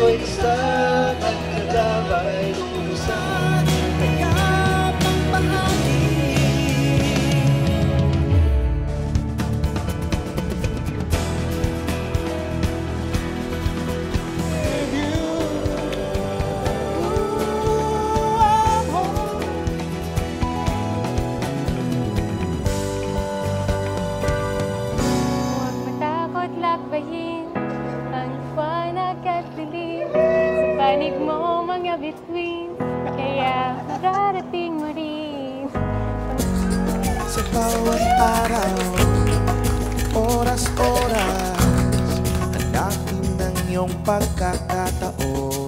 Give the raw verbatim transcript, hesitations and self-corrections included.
ako'y isa at kadamay lusan. Kaya pang bahagi. Huwag matakot lakbayin ang liwanag at dilim sa panig mo mga bituin, kaya darating mo rin. Sa bawat araw, oras-oras, hanapin ng iyong pagkakataon.